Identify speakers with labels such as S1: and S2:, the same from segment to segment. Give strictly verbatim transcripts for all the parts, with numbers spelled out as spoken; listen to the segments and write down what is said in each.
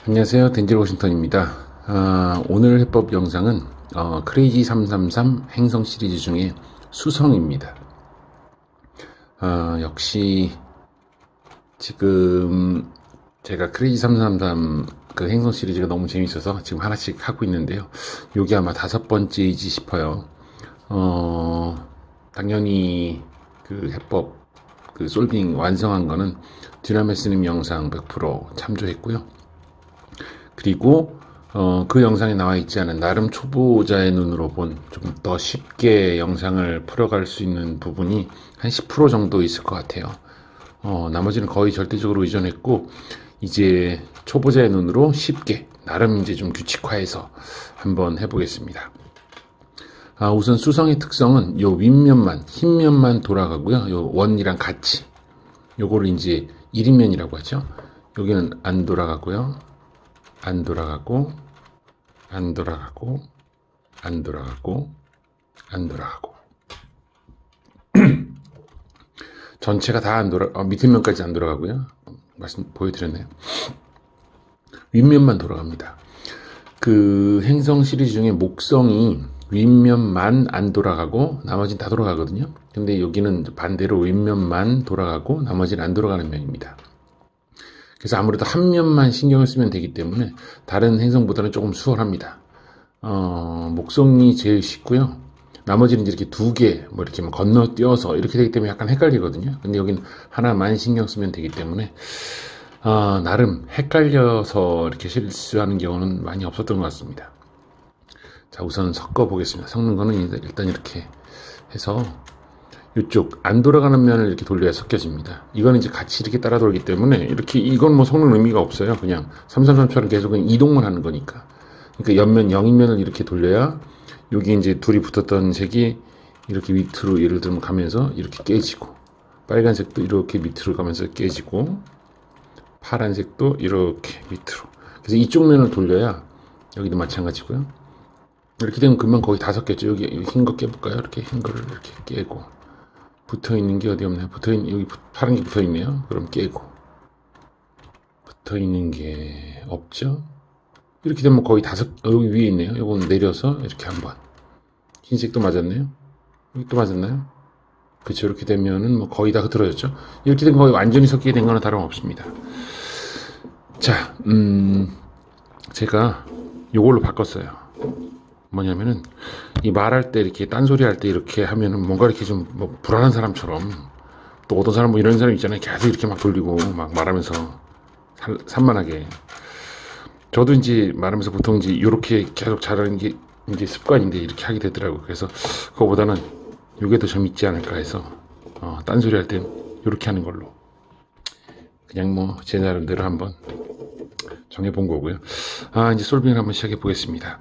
S1: 안녕하세요. 덴젤 워싱턴입니다. 아, 오늘 해법 영상은 어, 크레이지 삼삼삼 행성 시리즈 중에 수성입니다. 아, 역시 지금 제가 크레이지 삼삼삼 그 행성 시리즈가 너무 재밌어서 지금 하나씩 하고 있는데요. 요게 아마 다섯 번째이지 싶어요. 어, 당연히 그 해법 그 솔빙 완성한 거는 듀나메스님 영상 백 퍼센트 참조했고요. 그리고 어, 그 영상에 나와 있지 않은 나름 초보자의 눈으로 본 좀 더 쉽게 영상을 풀어갈 수 있는 부분이 한 십 퍼센트 정도 있을 것 같아요. 어, 나머지는 거의 절대적으로 의존했고 이제 초보자의 눈으로 쉽게 나름 이제 좀 규칙화해서 한번 해보겠습니다. 아, 우선 수성의 특성은 요 윗면만 흰면만 돌아가고요. 요 원이랑 같이 요거를 이제 일인면이라고 하죠. 여기는 안 돌아가고요. 안 돌아가고, 안 돌아가고, 안 돌아가고, 안 돌아가고. 전체가 다 안 돌아, 어, 밑에 면까지 안 돌아가고요. 말씀 보여드렸네요. 윗면만 돌아갑니다. 그 행성 시리즈 중에 목성이 윗면만 안 돌아가고, 나머지는 다 돌아가거든요. 근데 여기는 반대로 윗면만 돌아가고, 나머지는 안 돌아가는 면입니다. 그래서 아무래도 한 면만 신경을 쓰면 되기 때문에 다른 행성보다는 조금 수월합니다. 어, 목성이 제일 쉽고요. 나머지는 이렇게 두 개, 뭐 이렇게 건너뛰어서 이렇게 되기 때문에 약간 헷갈리거든요. 근데 여기는 하나만 신경 쓰면 되기 때문에, 어, 나름 헷갈려서 이렇게 실수하는 경우는 많이 없었던 것 같습니다. 자, 우선 섞어 보겠습니다. 섞는 거는 일단 이렇게 해서 이쪽 안 돌아가는 면을 이렇게 돌려야 섞여집니다. 이거는 이제 같이 이렇게 따라 돌기 때문에 이렇게 이건 뭐 섞는 의미가 없어요. 그냥 삼삼삼처럼 계속 그냥 이동만 하는 거니까. 그러니까 옆면 영인면을 이렇게 돌려야 여기 이제 둘이 붙었던 색이 이렇게 밑으로 예를 들면 가면서 이렇게 깨지고, 빨간색도 이렇게 밑으로 가면서 깨지고, 파란색도 이렇게 밑으로. 그래서 이쪽 면을 돌려야 여기도 마찬가지고요. 이렇게 되면 금방 거의 다 섞였죠. 여기 흰 거 깨볼까요? 이렇게 흰 거를 이렇게 깨고. 붙어있는 게 어디 없나요? 붙어있는, 여기 파란 게 붙어있네요. 그럼 깨고. 붙어있는 게 없죠? 이렇게 되면 거의 다섯, 어, 여기 위에 있네요. 이건 내려서 이렇게 한번. 흰색도 맞았네요. 여기 또 맞았나요? 그쵸. 이렇게 되면은 뭐 거의 다 흐트러졌죠? 이렇게 되면 거의 완전히 섞이게 된 거는 다름없습니다. 자, 음, 제가 요걸로 바꿨어요. 뭐냐면은 이 말할 때 이렇게 딴소리 할 때 이렇게 하면은 뭔가 이렇게 좀 뭐 불안한 사람처럼, 또 어떤 사람 뭐 이런 사람 있잖아요. 계속 이렇게 막 돌리고 막 말하면서 살, 산만하게. 저도 이제 말하면서 보통 이제 이렇게 계속 잘하는 게 이제 습관인데 이렇게 하게 되더라고요. 그래서 그거보다는 이게 더 재밌지 않을까 해서 어, 딴소리 할 땐 이렇게 하는 걸로 그냥 뭐 제 나름대로 한번 정해본 거고요. 아, 이제 솔빙을 한번 시작해 보겠습니다.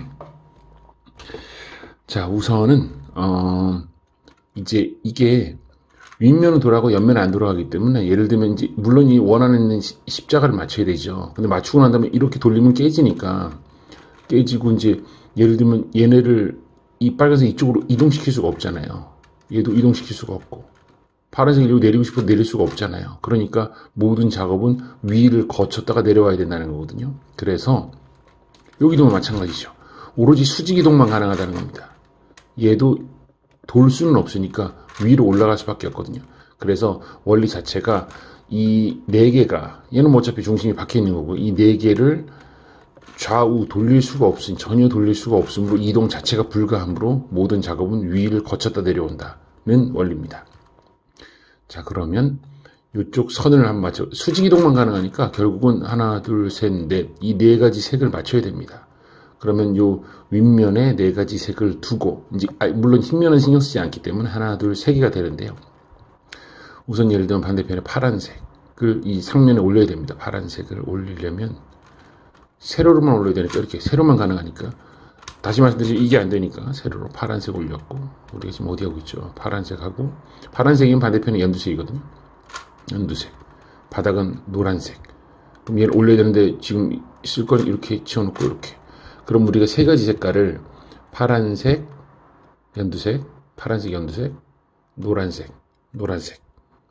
S1: 자, 우선은 어, 이제 이게 윗면은 돌아가고 옆면은 안 돌아가기 때문에, 예를 들면 이제 물론 이 원하는 십자가를 맞춰야 되죠. 근데 맞추고 난 다음에 이렇게 돌리면 깨지니까, 깨지고 이제 예를 들면 얘네를 이 빨간색 이쪽으로 이동시킬 수가 없잖아요. 얘도 이동시킬 수가 없고, 파란색을 여기 내리고 싶어도 내릴 수가 없잖아요. 그러니까 모든 작업은 위를 거쳤다가 내려와야 된다는 거거든요. 그래서 여기도 마찬가지죠. 오로지 수직 이동만 가능하다는 겁니다. 얘도 돌 수는 없으니까 위로 올라갈 수밖에 없거든요. 그래서 원리 자체가 이 네 개가, 얘는 뭐 어차피 중심이 박혀 있는 거고, 이 네 개를 좌우 돌릴 수가 없으니, 전혀 돌릴 수가 없으므로 이동 자체가 불가하므로 모든 작업은 위를 거쳤다 내려온다는 원리입니다. 자, 그러면 이쪽 선을 한번 맞춰, 수직 이동만 가능하니까 결국은 하나, 둘, 셋, 넷, 이 네 가지 색을 맞춰야 됩니다. 그러면 요 윗면에 네 가지 색을 두고, 이제 아, 물론 흰면은 신경 쓰지 않기 때문에 하나, 둘, 세 개가 되는데요. 우선 예를 들면 반대편에 파란색을 이 상면에 올려야 됩니다. 파란색을 올리려면 세로로만 올려야 되니까, 이렇게 세로만 가능하니까, 다시 말씀드리면 이게 안 되니까 세로로 파란색 올렸고, 우리가 지금 어디 하고 있죠? 파란색하고, 파란색이면 반대편에 연두색이거든요. 연두색. 바닥은 노란색. 그럼 얘를 올려야 되는데 지금 쓸 건 이렇게 지워놓고 이렇게. 그럼 우리가 세 가지 색깔을 파란색, 연두색, 파란색, 연두색, 노란색, 노란색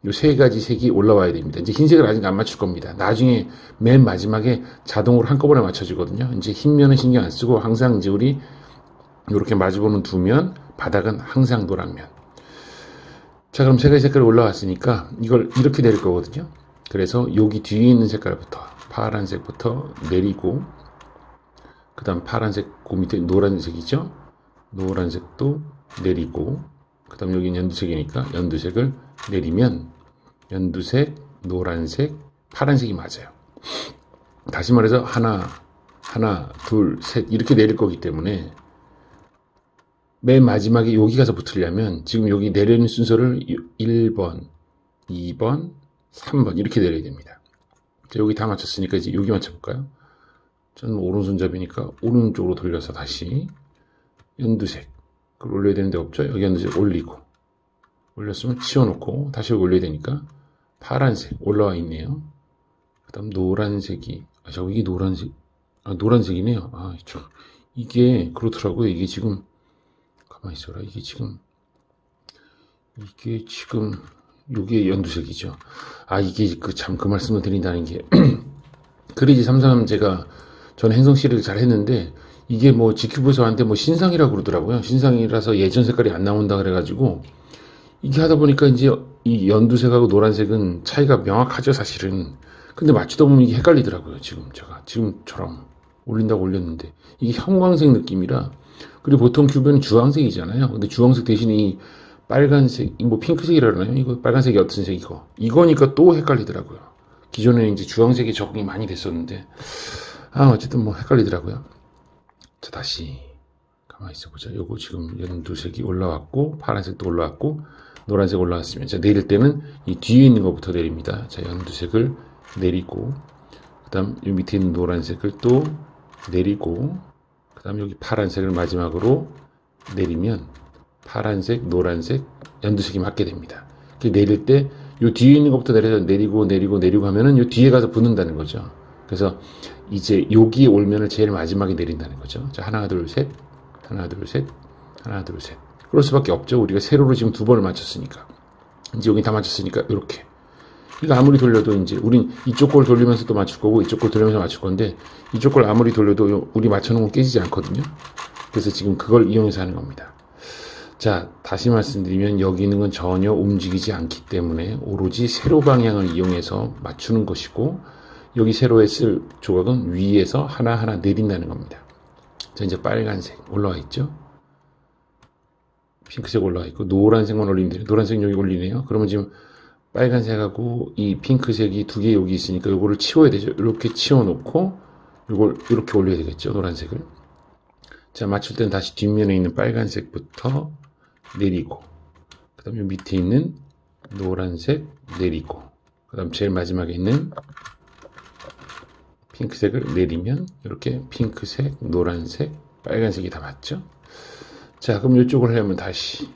S1: 요 세 가지 색이 올라와야 됩니다. 이제 흰색을 아직 안 맞출 겁니다. 나중에 맨 마지막에 자동으로 한꺼번에 맞춰지거든요. 이제 흰면은 신경 안 쓰고 항상 이제 우리 이렇게 마주보는 두 면, 바닥은 항상 노란 면. 자, 그럼 세 가지 색깔이 올라왔으니까 이걸 이렇게 내릴 거거든요. 그래서 여기 뒤에 있는 색깔부터 파란색부터 내리고, 그 다음 파란색 그 밑에 노란색이죠. 노란색도 내리고, 그 다음 여기 연두색이니까 연두색을 내리면 연두색, 노란색, 파란색이 맞아요. 다시 말해서 하나, 하나, 둘, 셋 이렇게 내릴 거기 때문에 맨 마지막에 여기 가서 붙으려면 지금 여기 내리는 순서를 일 번, 이 번, 삼 번 이렇게 내려야 됩니다. 자, 여기 다 맞췄으니까 이제 여기 맞춰볼까요? 저는 오른손잡이니까 오른쪽으로 돌려서 다시 연두색 그걸 올려야 되는데 없죠? 여기 연두색 올리고, 올렸으면 치워놓고 다시 올려야 되니까 파란색 올라와 있네요. 그 다음 노란색이, 아, 저기 노란색, 아, 노란색이네요. 아, 저, 이게 그렇더라고요. 이게 지금 가만히 있어라. 이게 지금 이게 지금 이게 연두색이죠. 아, 이게 그 참 그 말씀을 드린다는 게 크레이지 삼삼 제가 전 행성 시리를 잘 했는데 이게 뭐 지큐브에서 한테 뭐 신상이라고 그러더라고요. 신상이라서 예전 색깔이 안 나온다 그래가지고 이게 하다 보니까 이제 이 연두색하고 노란색은 차이가 명확하죠, 사실은. 근데 맞추다 보면 이게 헷갈리더라고요. 지금 제가 지금처럼 올린다고 올렸는데 이게 형광색 느낌이라. 그리고 보통 큐브는 주황색이잖아요. 근데 주황색 대신에 이 빨간색, 뭐 핑크색이라 그러나요? 이거 빨간색이 어떤 색 이거. 이거니까 또 헷갈리더라고요. 기존에는 이제 주황색이 적응이 많이 됐었는데, 아, 어쨌든 뭐 헷갈리더라고요. 자, 다시 가만히 있어 보자. 요거 지금 연두색이 올라왔고, 파란색도 올라왔고, 노란색 올라왔으면, 자, 내릴 때는 이 뒤에 있는 것부터 내립니다. 자, 연두색을 내리고, 그 다음 요 밑에 있는 노란색을 또 내리고, 그 다음 여기 파란색을 마지막으로 내리면 파란색, 노란색, 연두색이 맞게 됩니다. 내릴 때 요 뒤에 있는 것부터 내려서 내리고 내리고 내리고 하면은 요 뒤에 가서 붙는다는 거죠. 그래서 이제 여기에 올면을 제일 마지막에 내린다는 거죠. 자, 하나, 둘, 셋, 하나, 둘, 셋, 하나, 둘, 셋. 그럴 수밖에 없죠. 우리가 세로로 지금 두 번을 맞췄으니까. 이제 여기 다 맞췄으니까 이렇게. 이거 아무리 돌려도 이제 우린 이쪽 걸 돌리면서도 맞출 거고 이쪽 걸 돌리면서 맞출 건데 이쪽 걸 아무리 돌려도 우리 맞춰놓은 건 깨지지 않거든요. 그래서 지금 그걸 이용해서 하는 겁니다. 자, 다시 말씀드리면 여기 있는 건 전혀 움직이지 않기 때문에 오로지 세로 방향을 이용해서 맞추는 것이고 여기 세로에 쓸 조각은 위에서 하나하나 내린다는 겁니다. 자, 이제 빨간색 올라와 있죠. 핑크색 올라와 있고 노란색만 올리면 돼요. 노란색 여기 올리네요. 그러면 지금 빨간색하고 이 핑크색이 두 개 여기 있으니까 이거를 치워야 되죠. 이렇게 치워놓고 이걸 이렇게 올려야 되겠죠. 노란색을. 자, 맞출 때는 다시 뒷면에 있는 빨간색부터 내리고, 그 다음에 밑에 있는 노란색 내리고, 그 다음 제일 마지막에 있는 핑크색을 내리면 이렇게 핑크색, 노란색, 빨간색이 다 맞죠? 자, 그럼 이쪽을 하려면 다시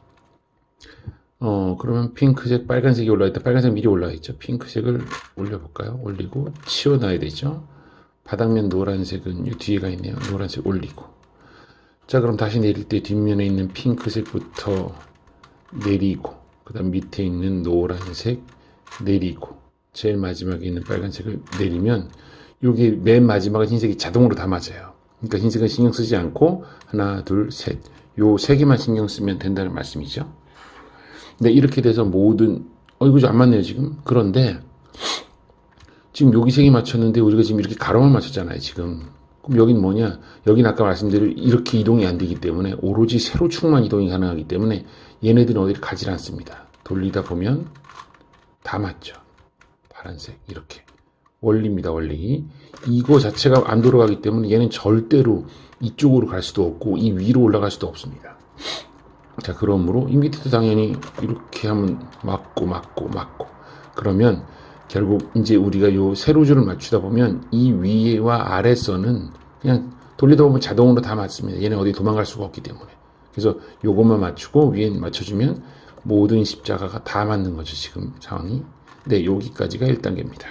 S1: 어 그러면 핑크색, 빨간색이 올라있다. 빨간색 미리 올라와 있죠. 핑크색을 올려볼까요? 올리고 치워놔야 되죠. 바닥면 노란색은 이 뒤에가 있네요. 노란색 올리고. 자, 그럼 다시 내릴 때 뒷면에 있는 핑크색부터 내리고, 그 다음 밑에 있는 노란색 내리고, 제일 마지막에 있는 빨간색을 내리면 여기 맨 마지막은 흰색이 자동으로 다 맞아요. 그러니까 흰색은 신경 쓰지 않고 하나, 둘, 셋, 요 세 개만 신경 쓰면 된다는 말씀이죠. 근데 이렇게 돼서 모든, 어 이거 안 맞네요 지금. 그런데 지금 여기 세 개 맞췄는데 우리가 지금 이렇게 가로만 맞췄잖아요 지금. 그럼 여긴 뭐냐? 여긴 아까 말씀드린 이렇게 이동이 안 되기 때문에 오로지 세로축만 이동이 가능하기 때문에 얘네들은 어디를 가지 않습니다. 돌리다 보면 다 맞죠. 파란색 이렇게 원리입니다. 원리. 이거 자체가 안 돌아가기 때문에 얘는 절대로 이쪽으로 갈 수도 없고 이 위로 올라갈 수도 없습니다. 자, 그러므로 이 밑에도 당연히 이렇게 하면 맞고 맞고 맞고 그러면 결국 이제 우리가 요 세로줄을 맞추다 보면 이 위와 아래선은 그냥 돌리다 보면 자동으로 다 맞습니다. 얘는 어디 도망갈 수가 없기 때문에. 그래서 요것만 맞추고 위에 맞춰주면 모든 십자가가 다 맞는 거죠. 지금 상황이. 네, 여기까지가 일 단계입니다.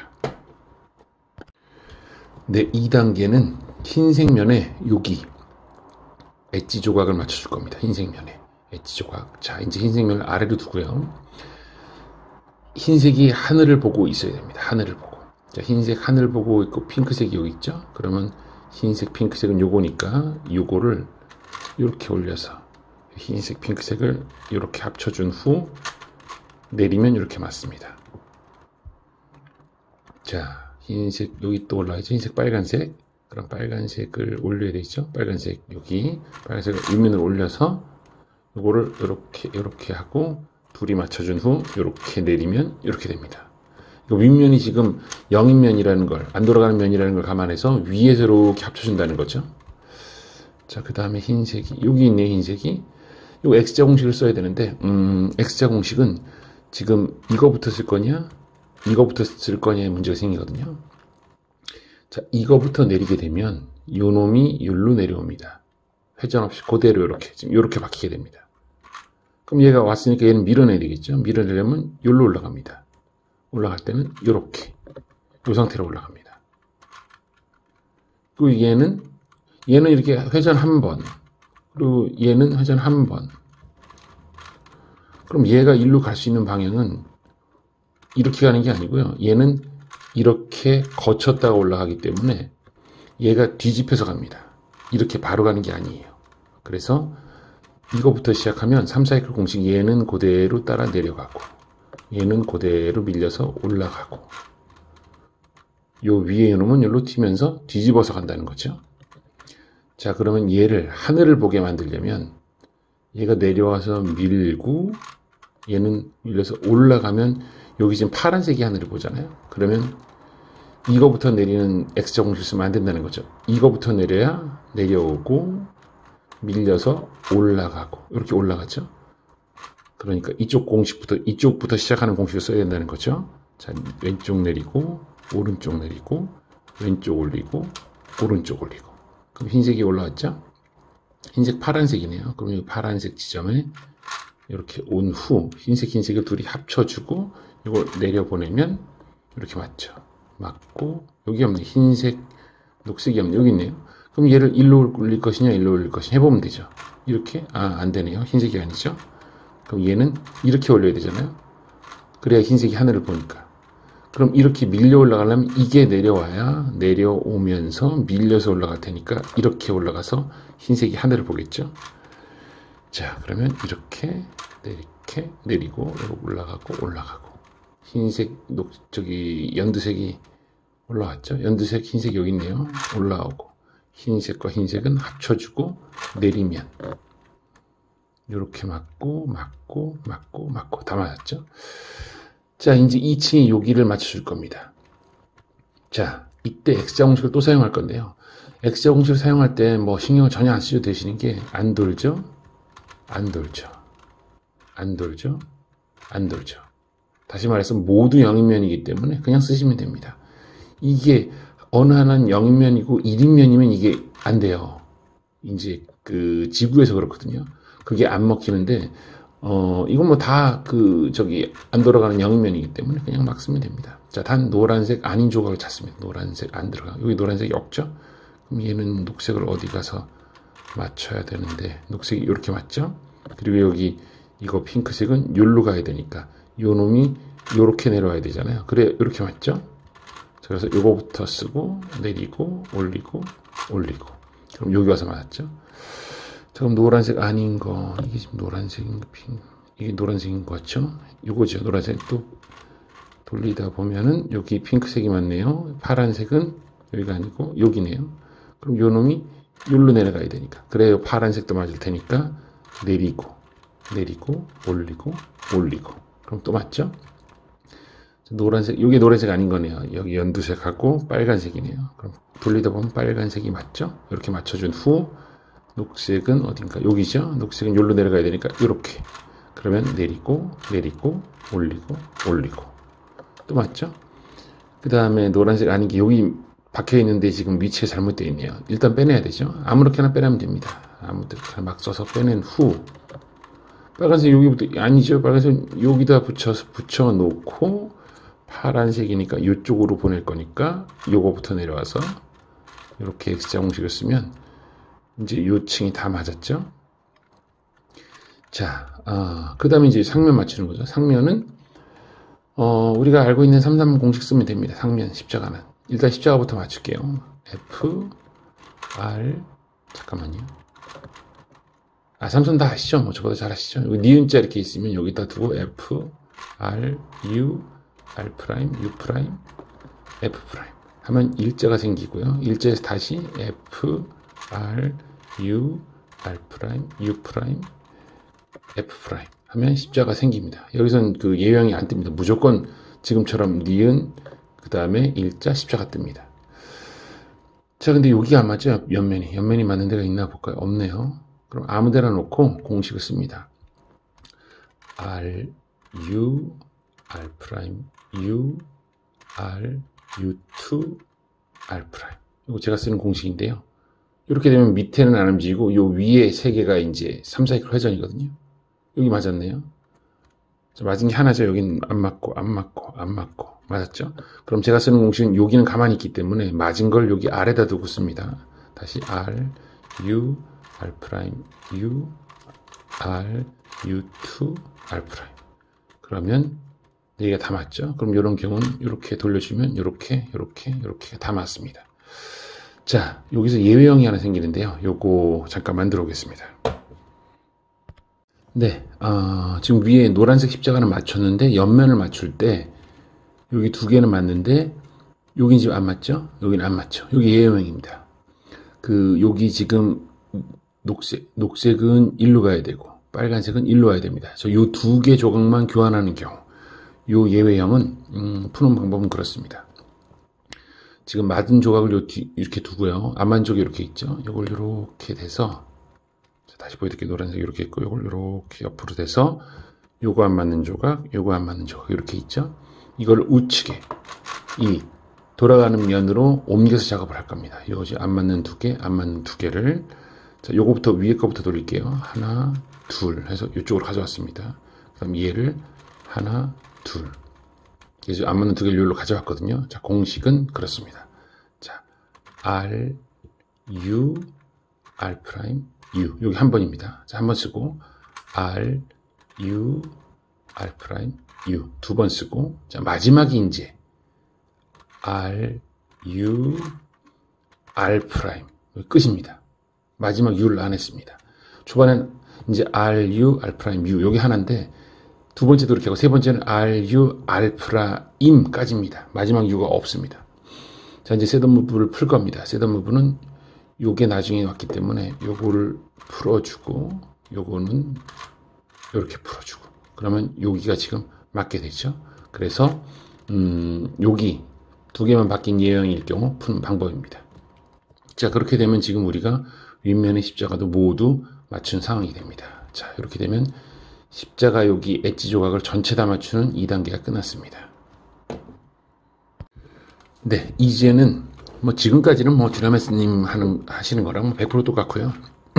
S1: 네, 이 단계는 흰색 면에 여기 엣지 조각을 맞춰줄 겁니다. 흰색 면에 엣지 조각. 자, 이제 흰색 면을 아래로 두고요. 흰색이 하늘을 보고 있어야 됩니다. 하늘을 보고. 자, 흰색 하늘 보고 있고 핑크색이 여기 있죠. 그러면 흰색 핑크색은 요거니까 요거를 이렇게 올려서 흰색 핑크색을 이렇게 합쳐준 후 내리면 이렇게 맞습니다. 자, 흰색 여기 또 올라가죠. 흰색 빨간색. 그럼 빨간색을 올려야 되죠. 빨간색 여기 빨간색을 윗면으로 올려서 요거를 이렇게 이렇게 하고 둘이 맞춰준 후 이렇게 내리면 이렇게 됩니다. 윗면이 지금 영인 면이라는 걸, 안 돌아가는 면이라는 걸 감안해서 위에서 이렇게 합쳐준다는 거죠. 자, 그 다음에 흰색이 여기 있네. 흰색이 요 X자 공식을 써야 되는데 음, X자 공식은 지금 이거부터 쓸 거냐 이거부터 쓸 거냐의 문제가 생기거든요. 자, 이거부터 내리게 되면 요 놈이 여기로 내려옵니다. 회전 없이 그대로 이렇게 지금 이렇게 박히게 됩니다. 그럼 얘가 왔으니까 얘는 밀어내야 되겠죠. 밀어내려면 여기로 올라갑니다. 올라갈 때는 이렇게 이 상태로 올라갑니다. 그리고 얘는 얘는 이렇게 회전 한 번, 그리고 얘는 회전 한 번. 그럼 얘가 일로 갈 수 있는 방향은 이렇게 가는 게 아니고요. 얘는 이렇게 거쳤다가 올라가기 때문에 얘가 뒤집혀서 갑니다. 이렇게 바로 가는 게 아니에요. 그래서 이거부터 시작하면 삼 사이클 공식 얘는 그대로 따라 내려가고 얘는 그대로 밀려서 올라가고 요 위에 놈은 여기로 튀면서 뒤집어서 간다는 거죠. 자, 그러면 얘를 하늘을 보게 만들려면 얘가 내려와서 밀고 얘는 밀려서 올라가면 여기 지금 파란색이 하늘을 보잖아요. 그러면 이거부터 내리는 X자 공식을 쓰면 안 된다는 거죠. 이거부터 내려야 내려오고 밀려서 올라가고 이렇게 올라가죠. 그러니까 이쪽 공식부터 이쪽부터 시작하는 공식을 써야 된다는 거죠. 자, 왼쪽 내리고 오른쪽 내리고 왼쪽 올리고 오른쪽 올리고 그럼 흰색이 올라왔죠. 흰색 파란색이네요. 그럼 이 파란색 지점에 이렇게 온 후 흰색 흰색을 둘이 합쳐주고 이걸 내려보내면 이렇게 맞죠. 맞고 여기 없네. 흰색 녹색이 없네. 여기 있네요. 그럼 얘를 일로 올릴 것이냐 일로 올릴 것이냐 해보면 되죠. 이렇게 아 안되네요. 흰색이 아니죠. 그럼 얘는 이렇게 올려야 되잖아요. 그래야 흰색이 하늘을 보니까. 그럼 이렇게 밀려 올라가려면 이게 내려와야 내려오면서 밀려서 올라갈 테니까 이렇게 올라가서 흰색이 하늘을 보겠죠. 자, 그러면 이렇게 이렇게 내리고 올라가고 올라가고 흰색 녹 저기 연두색이 올라왔죠. 연두색 흰색이 여기 있네요. 올라오고 흰색과 흰색은 합쳐주고 내리면 이렇게 맞고 맞고 맞고 맞고 다 맞았죠. 자, 이제 이 층에 여기를 맞춰줄 겁니다. 자, 이때 X자 공식을 또 사용할 건데요. X자 공식을 사용할 때 뭐 신경을 전혀 안 쓰셔도 되시는 게 안 돌죠. 안 돌죠. 안 돌죠. 안 돌죠. 다시 말해서 모두 영인면이기 때문에 그냥 쓰시면 됩니다. 이게 어느 하나는 영인면이고 일인면이면 이게 안 돼요. 이제 그 지구에서 그렇거든요. 그게 안 먹히는데 어 이건 뭐 다 그 저기 안 돌아가는 영인면이기 때문에 그냥 막 쓰면 됩니다. 자, 단 노란색 아닌 조각을 찾습니다. 노란색 안 들어가. 여기 노란색이 없죠. 그럼 얘는 녹색을 어디 가서 맞춰야 되는데 녹색이 이렇게 맞죠. 그리고 여기 이거 핑크색은 여기로 가야 되니까 요 놈이 요렇게 내려와야 되잖아요. 그래 이렇게 맞죠. 그래서 요거부터 쓰고 내리고 올리고 올리고 그럼 여기 와서 맞았죠. 그럼 노란색 아닌 거 이게 지금 노란색인 거 이게 노란색인 거 같죠. 요거죠. 노란색 또 돌리다 보면은 여기 핑크색이 맞네요. 파란색은 여기가 아니고 여기네요. 그럼 요 놈이 여기로 내려가야 되니까 그래요. 파란색도 맞을 테니까 내리고 내리고 올리고 올리고 그럼 또 맞죠. 노란색 이게 노란색 아닌 거네요. 여기 연두색하고 빨간색이네요. 그럼 돌리다 보면 빨간색이 맞죠. 이렇게 맞춰준 후 녹색은 어딘가 여기죠. 녹색은 여기로 내려가야 되니까 이렇게 그러면 내리고 내리고 올리고 올리고 또 맞죠. 그 다음에 노란색 아닌 게 여기 박혀 있는데 지금 위치에 잘못되어 있네요. 일단 빼내야 되죠. 아무렇게나 빼내면 됩니다. 아무렇게나 막 써서 빼낸 후 빨간색 여기부터 아니죠. 빨간색 여기다 붙여서 붙여 놓고 파란색이니까 이쪽으로 보낼 거니까 요거부터 내려와서 이렇게 X자 공식을 쓰면 이제 요 층이 다 맞았죠. 자, 아, 그 다음에 이제 상면 맞추는 거죠. 상면은 어, 우리가 알고 있는 삼삼 공식 쓰면 됩니다. 상면 십자가는. 일단 십자가부터 맞출게요. F, R, 잠깐만요. 아, 삼선 다 아시죠? 뭐 저보다 잘 아시죠? 여기 니은자 이렇게 있으면 여기다 두고 F, R, U, R 프라임, U 프라임, F 프라임 하면 일자가 생기고요. 일자에서 다시 F, R, U, R 프라임, U 프라임, F 프라임 하면 십자가 생깁니다. 여기선 그 예외형이 안 뜹니다. 무조건 지금처럼 니은, 그 다음에 일자, 십자가 뜹니다. 자, 근데 여기가 안 맞죠? 옆면이. 옆면이 맞는 데가 있나 볼까요? 없네요. 그럼 아무 데나 놓고 공식을 씁니다. R, U, R 프라임, U, R, U 투, R 프라임. 이거 제가 쓰는 공식인데요. 이렇게 되면 밑에는 안 움직이고 요 위에 세 개가 이제 삼 사이클 회전이거든요. 여기 맞았네요. 맞은 게 하나죠. 여기는 안 맞고 안 맞고 안 맞고 맞았죠. 그럼 제가 쓰는 공식은 여기는 가만히 있기 때문에 맞은 걸 여기 R에다 두고 씁니다. 다시 R, U, R 프라임, U, R, U 투, R 프라임. 그러면 여기가 다 맞죠. 그럼 이런 경우는 이렇게 돌려주면 이렇게 이렇게 이렇게 다 맞습니다. 자, 여기서 예외형이 하나 생기는데요. 요거 잠깐 만들어 보겠습니다. 네, 어, 지금 위에 노란색 십자가는 맞췄는데 옆면을 맞출 때 여기 두 개는 맞는데 여긴 지금 안 맞죠? 여기는 안 맞죠? 여기 예외형입니다. 그 여기 지금 녹색, 녹색은 일로 가야 되고 빨간색은 일로 와야 됩니다. 그래서 요 두 개 조각만 교환하는 경우 요 예외형은 음, 푸는 방법은 그렇습니다. 지금 맞은 조각을 요 뒤, 이렇게 두고요. 안 맞은 쪽이 이렇게 있죠. 이걸 이렇게 돼서 다시 보여드릴게요. 노란색 이렇게 있고 이걸 이렇게 옆으로 돼서 요거 안 맞는 조각, 요거 안 맞는 조각 이렇게 있죠. 이걸 우측에 이 돌아가는 면으로 옮겨서 작업을 할 겁니다. 이것이 안 맞는 두 개, 안 맞는 두 개를 자, 요거부터 위에 거부터 돌릴게요. 하나, 둘 해서 이쪽으로 가져왔습니다. 그다음 얘를 하나, 둘. 그래서 안 맞는 두 개를 여기로 가져왔거든요. 자, 공식은 그렇습니다. 자, R, U, R 프라임, U. 여기 한 번입니다. 자, 한 번 쓰고 R, U, R 프라임, U. 두 번 쓰고 자, 마지막이 이제 R, U, R 프라임. 끝입니다. 마지막 U를 안 했습니다. 초반엔 이제 R, U, R 프라임, U. 여기 하나인데 두 번째도 이렇게 하고 세 번째는 R, U, R 프라임까지입니다. 마지막 U가 없습니다. 자, 이제 셋업 무브를 풀 겁니다. 셋업 무브는 요게 나중에 왔기 때문에 요거를 풀어주고 요거는 이렇게 풀어주고 그러면 여기가 지금 맞게 되죠. 그래서 음, 여기 두 개만 바뀐 예형일 경우 푸는 방법입니다. 자, 그렇게 되면 지금 우리가 윗면의 십자가도 모두 맞춘 상황이 됩니다. 자, 이렇게 되면 십자가 여기 엣지 조각을 전체 다 맞추는 이 단계가 끝났습니다. 네, 이제는 뭐 지금까지는 뭐 듀라메스님 하는 하시는 거랑 백 퍼센트 똑같고요.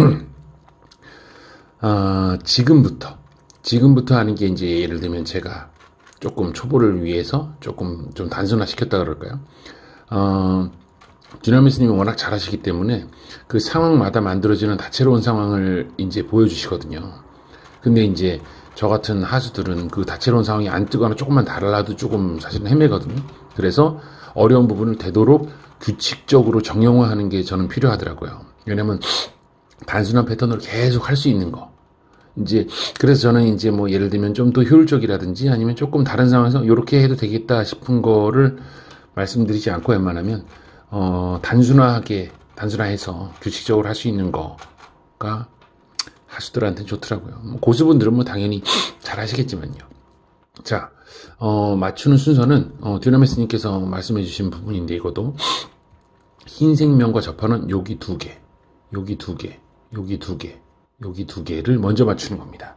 S1: 어, 지금부터 지금부터 하는 게 이제 예를 들면 제가 조금 초보를 위해서 조금 좀 단순화 시켰다 그럴까요? 어, 듀라메스님이 워낙 잘하시기 때문에 그 상황마다 만들어지는 다채로운 상황을 이제 보여주시거든요. 근데 이제 저 같은 하수들은 그 다채로운 상황이 안 뜨거나 조금만 달라도 조금 사실은 헤매거든요. 그래서 어려운 부분을 되도록 규칙적으로 정형화하는 게 저는 필요하더라고요. 왜냐면 단순한 패턴으로 계속 할 수 있는 거. 이제 그래서 저는 이제 뭐 예를 들면 좀 더 효율적이라든지 아니면 조금 다른 상황에서 이렇게 해도 되겠다 싶은 거를 말씀드리지 않고 웬만하면 어 단순하게 단순화해서 규칙적으로 할 수 있는 거가 하수들한테는 좋더라고요. 뭐 고수분들은 뭐 당연히 잘 하시겠지만요. 자, 어, 맞추는 순서는 어, 듀라메스님께서 말씀해주신 부분인데 이것도 흰색 면과 접하는 여기 두 개, 여기 두 개, 여기 두 개, 여기 두 개를 먼저 맞추는 겁니다.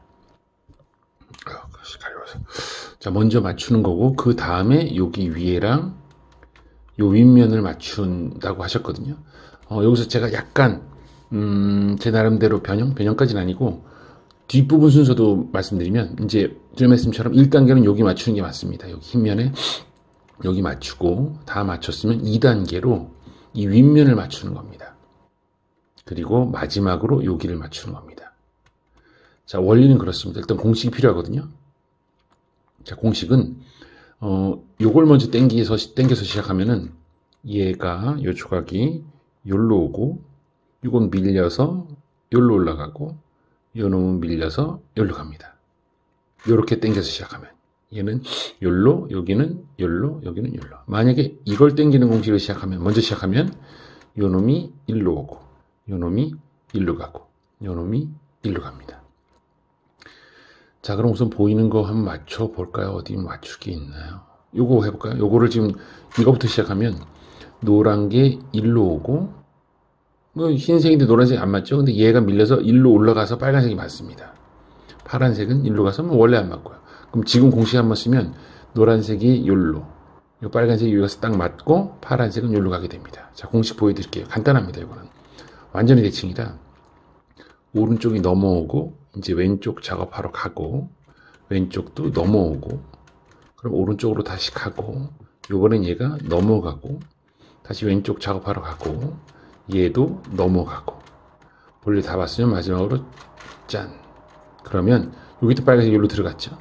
S1: 자, 먼저 맞추는 거고 그 다음에 여기 위에랑 요 윗면을 맞춘다고 하셨거든요. 어, 여기서 제가 약간 음, 제 나름대로 변형? 변형까지는 아니고 뒷부분 순서도 말씀드리면 이제 듀라메스님처럼 일 단계는 여기 맞추는 게 맞습니다. 여기 흰면에 여기 맞추고 다 맞췄으면 이 단계로 이 윗면을 맞추는 겁니다. 그리고 마지막으로 여기를 맞추는 겁니다. 자, 원리는 그렇습니다. 일단 공식이 필요하거든요. 자, 공식은 어, 요걸 먼저 땡기서, 땡겨서 시작하면은 얘가, 요 조각이 요로 오고, 요건 밀려서 요로 올라가고, 요 놈은 밀려서 요로 갑니다. 요렇게 땡겨서 시작하면. 얘는 요로, 여기는 요로, 여기는 요로. 만약에 이걸 땡기는 공식을 시작하면, 먼저 시작하면, 요 놈이 일로 오고, 요 놈이 일로 가고, 요 놈이 일로 갑니다. 자, 그럼 우선 보이는 거 한번 맞춰 볼까요? 어디 맞출 게 있나요? 요거 해볼까요? 요거를 지금 이거부터 시작하면 노란 게 일로 오고, 뭐 흰색인데 노란색이 안 맞죠? 근데 얘가 밀려서 일로 올라가서 빨간색이 맞습니다. 파란색은 일로 가서 뭐 원래 안 맞고요. 그럼 지금 공식 한번 쓰면 노란색이 요로, 요 빨간색이 여기 가서 딱 맞고 파란색은 요로 가게 됩니다. 자, 공식 보여드릴게요. 간단합니다. 이거는 완전히 대칭이라 오른쪽이 넘어오고 이제 왼쪽 작업하러 가고, 왼쪽도 넘어오고, 그럼 오른쪽으로 다시 가고, 요번엔 얘가 넘어가고, 다시 왼쪽 작업하러 가고, 얘도 넘어가고. 볼일 다 봤으면 마지막으로 짠. 그러면 여기도 빨간색 여기로 들어갔죠.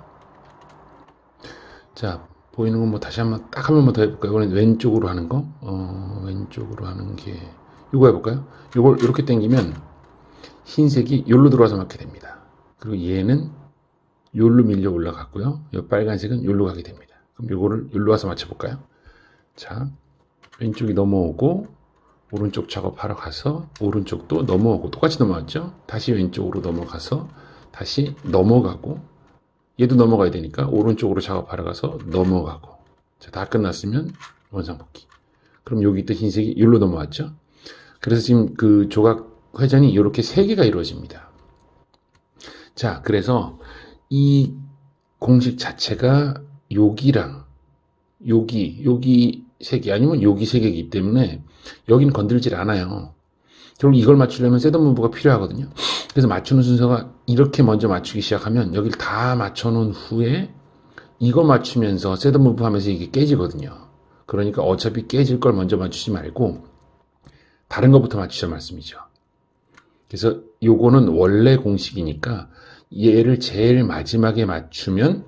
S1: 자, 보이는 건 뭐 다시 한번 딱 한 번만 더 해볼까요? 이번엔 왼쪽으로 하는 거. 어, 왼쪽으로 하는 게 이거 해볼까요? 이걸 이렇게 당기면 흰색이 여기로 들어와서 맞게 됩니다. 그리고 얘는 여기로 밀려 올라갔고요. 이 빨간색은 여기로 가게 됩니다. 그럼 이거를 여기로 와서 맞춰볼까요? 자, 왼쪽이 넘어오고 오른쪽 작업하러 가서 오른쪽도 넘어오고 똑같이 넘어왔죠? 다시 왼쪽으로 넘어가서 다시 넘어가고, 얘도 넘어가야 되니까 오른쪽으로 작업하러 가서 넘어가고. 자, 다 끝났으면 원상복귀. 그럼 여기 있던 흰색이 여기로 넘어왔죠? 그래서 지금 그 조각 회전이 이렇게 세 개가 이루어집니다. 자, 그래서 이 공식 자체가 여기랑 여기, 여기 세 개 아니면 여기 세 개이기 때문에 여기는 건들질 않아요. 결국 이걸 맞추려면 셋업 무브가 필요하거든요. 그래서 맞추는 순서가 이렇게 먼저 맞추기 시작하면 여기를 다 맞춰놓은 후에 이거 맞추면서 셋업 무브 하면서 이게 깨지거든요. 그러니까 어차피 깨질 걸 먼저 맞추지 말고 다른 것부터 맞추자 말씀이죠. 그래서 요거는 원래 공식이니까 얘를 제일 마지막에 맞추면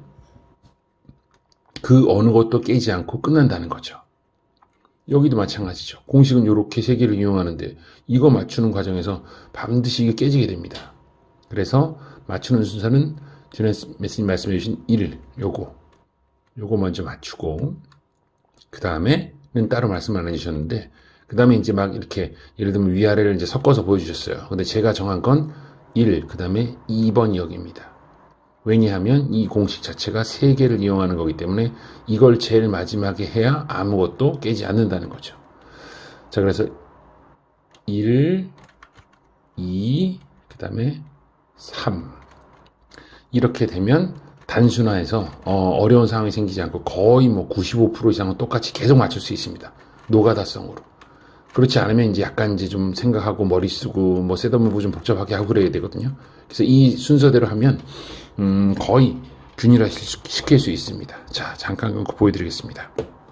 S1: 그 어느 것도 깨지 않고 끝난다는 거죠. 여기도 마찬가지죠. 공식은 이렇게 세 개를 이용하는데 이거 맞추는 과정에서 반드시 이게 깨지게 됩니다. 그래서 맞추는 순서는 전에 메시님 말씀해 주신 일, 요거 요거 먼저 맞추고, 그 다음에는 따로 말씀 안 해주셨는데 그 다음에 이제 막 이렇게 예를 들면 위아래를 이제 섞어서 보여주셨어요. 근데 제가 정한 건 일, 그 다음에 이 번 여기입니다. 왜냐하면 이 공식 자체가 세 개를 이용하는 거기 때문에 이걸 제일 마지막에 해야 아무것도 깨지 않는다는 거죠. 자, 그래서 일, 이, 그 다음에 삼. 이렇게 되면 단순화해서 어, 어려운 상황이 생기지 않고 거의 뭐 구십오 퍼센트 이상은 똑같이 계속 맞출 수 있습니다. 노가다성으로. 그렇지 않으면 이제 약간 이제 좀 생각하고 머리 쓰고 뭐 셋업 무브 좀 복잡하게 하고 그래야 되거든요. 그래서 이 순서대로 하면 음, 거의 균일화 시킬 수 있습니다. 자, 잠깐 그거 보여드리겠습니다.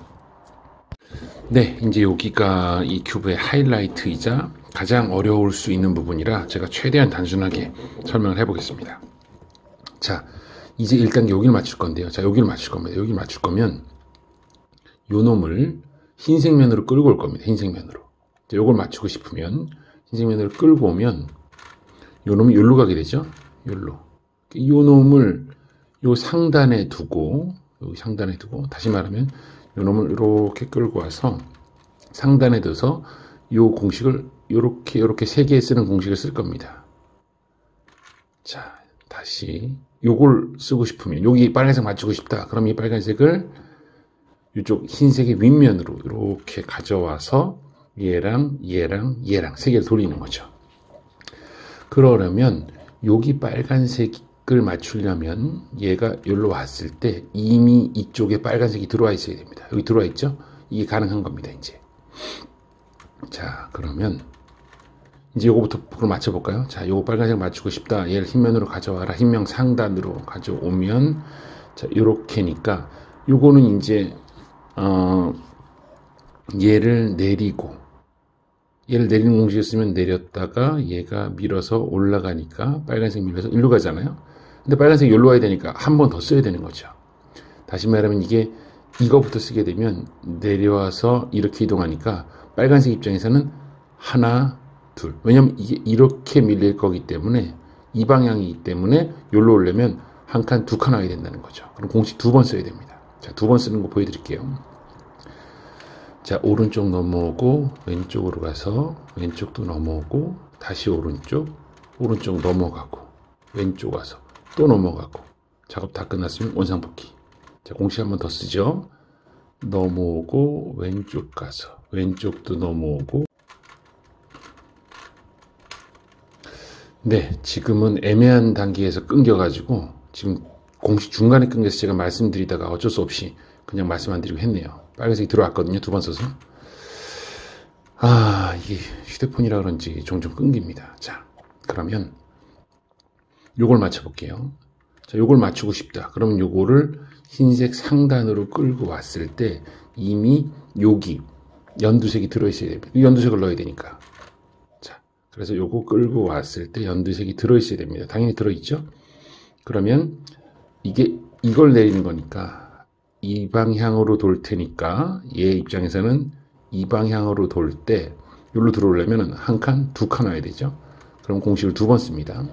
S1: 네, 이제 여기가 이 큐브의 하이라이트이자 가장 어려울 수 있는 부분이라 제가 최대한 단순하게 설명을 해보겠습니다. 자, 이제 일단 여기를 맞출 건데요. 자, 여기를 맞출 겁니다. 여기를 맞출 거면 요 놈을 흰색 면으로 끌고 올 겁니다. 흰색 면으로. 자, 요걸 맞추고 싶으면 흰색 면으로 끌고 오면 요 놈이 여기로 가게 되죠. 여기로. 요 놈을 요 상단에 두고, 여기 상단에 두고, 다시 말하면 요 놈을 이렇게 끌고 와서 상단에 둬서 요 공식을 요렇게 요렇게 세 개 쓰는 공식을 쓸 겁니다. 자, 다시 요걸 쓰고 싶으면 여기 빨간색 맞추고 싶다. 그럼 이 빨간색을 이쪽 흰색의 윗면으로 이렇게 가져와서 얘랑 얘랑 얘랑 세 개를 돌리는 거죠. 그러려면 여기 빨간색을 맞추려면 얘가 여기로 왔을 때 이미 이쪽에 빨간색이 들어와 있어야 됩니다. 여기 들어와 있죠? 이게 가능한 겁니다. 이제 자, 그러면 이제 요거부터 그걸 맞춰볼까요? 자, 요거 빨간색 맞추고 싶다. 얘를 흰면으로 가져와라. 흰면 상단으로 가져오면, 자, 요렇게니까 요거는 이제 어, 얘를 내리고, 얘를 내리는 공식이었으면 내렸다가 얘가 밀어서 올라가니까 빨간색 밀어서 일로 가잖아요. 근데 빨간색이 여기로 와야 되니까 한 번 더 써야 되는 거죠. 다시 말하면 이게 이거부터 쓰게 되면 내려와서 이렇게 이동하니까 빨간색 입장에서는 하나, 둘. 왜냐면 이게 이렇게 밀릴 거기 때문에 이 방향이기 때문에 여기로 오려면 한 칸, 두 칸 와야 된다는 거죠. 그럼 공식 두 번 써야 됩니다. 자, 두 번 쓰는 거 보여드릴게요. 자, 오른쪽 넘어오고 왼쪽으로 가서 왼쪽도 넘어오고 다시 오른쪽, 오른쪽 넘어가고 왼쪽 와서 또 넘어가고 작업 다 끝났으면 원상복귀. 자, 공식 한 번 더 쓰죠. 넘어오고 왼쪽 가서 왼쪽도 넘어오고. 네, 지금은 애매한 단계에서 끊겨가지고 지금 공식 중간에 끊겨서 제가 말씀드리다가 어쩔 수 없이 그냥 말씀 안 드리고 했네요. 빨간색이 들어왔거든요. 두 번 써서. 아, 이게 휴대폰이라 그런지 종종 끊깁니다. 자, 그러면 요걸 맞춰볼게요. 자, 요걸 맞추고 싶다. 그러면 요거를 흰색 상단으로 끌고 왔을 때 이미 여기 연두색이 들어있어야 됩니다. 연두색을 넣어야 되니까. 자, 그래서 요거 끌고 왔을 때 연두색이 들어있어야 됩니다. 당연히 들어있죠? 그러면 이게 이걸 내리는 거니까 이 방향으로 돌 테니까 얘 입장에서는 이 방향으로 돌 때 여기로 들어오려면 한 칸, 두 칸 와야 되죠? 그럼 공식을 두 번 씁니다.